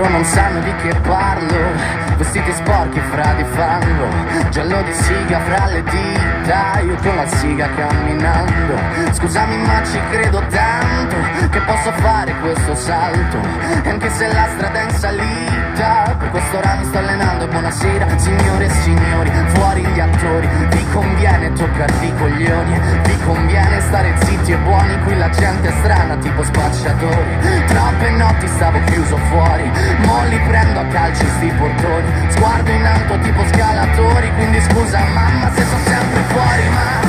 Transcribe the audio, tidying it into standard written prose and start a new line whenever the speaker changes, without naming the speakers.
loro non sanno di che parlo. Vestiti sporchi fra di fango, giallo di siga fra le dita, io con la siga camminando. Scusami ma ci credo tanto che posso fare questo salto, e anche se la strada è in salita, per questo ora mi sto allenando. Buonasera signore e signori, fuori gli attori, vi conviene toccarvi i coglioni, vi conviene stare zitti e buoni, qui la gente è strana tipo spacciatori. Troppe notti stavo chiuso fuori, mo li prendo a calci sti portoni, sguardo in alto tipo scalatori, quindi scusa mamma se sono sempre fuori, ma